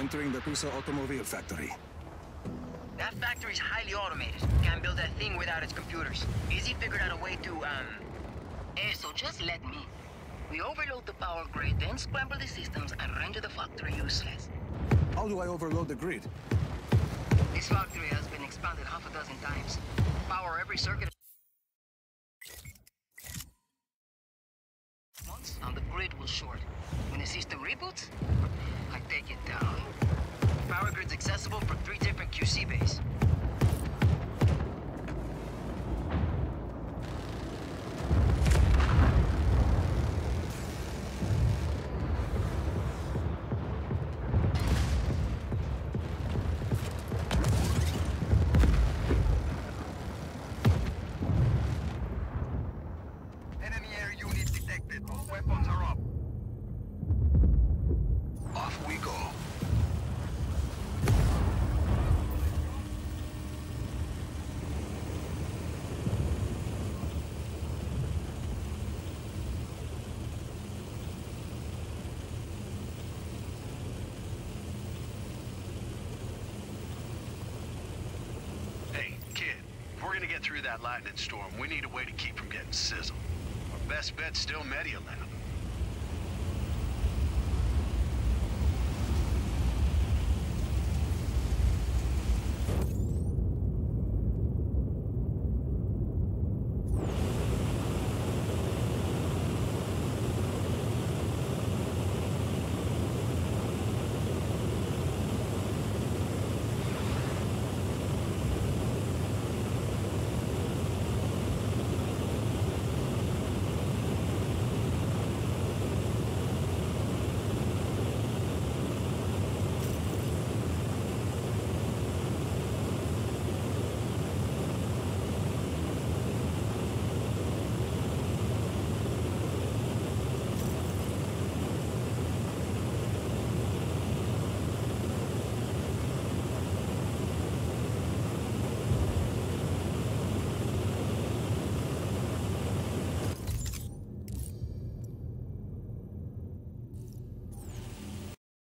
entering the Piso Automobile factory. That factory's highly automated. Can't build that thing without its computers. Izzy figured out a way to, So just let me. We overload the power grid, then scramble the systems and render the factory useless. How do I overload the grid? This factory has been expanded half a dozen times. Power every circuit once, and the grid will short. When the system reboots, I take it down. power grid's accessible from 3 different QC bays. Enemy air unit detected. All weapons are up. Off we go. Hey, kid, if we're gonna get through that lightning storm, we need a way to keep from getting sizzled. Our best bet's still Mediolina.